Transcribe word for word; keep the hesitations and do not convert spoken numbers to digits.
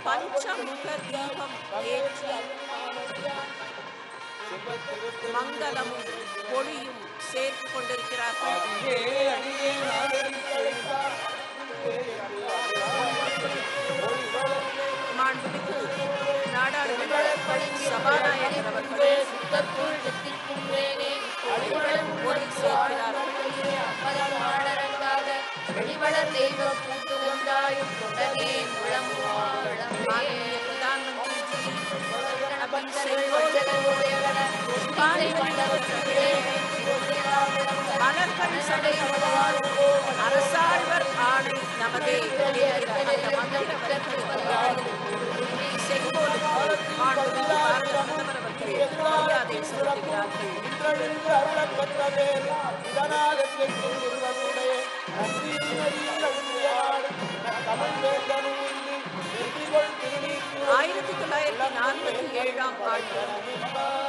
பஞ்சமுக தீபம் ஏற்றி மங்களமும் ஒளியும் சேர்த்து கொண்டிருக்கிறார்கள். மாண்புமிகு நாடாளுமன்ற சபாநாயகர் அவர்கள் ஒளி சேர்க்கிறார்கள். माननीय प्रधानमंत्री जी अपनी सेंगोल மலர்கள் சடையுவார் அரசாழ்வர் ஆணை நமதே செங்கோல் பாரத பிரதமர் அவர்கள் மரியாதை செலுத்துகிறார்கள். ஆயிரத்தி தொள்ளாயிரத்தி நாற்பத்தி ஏழாம் ஆண்டு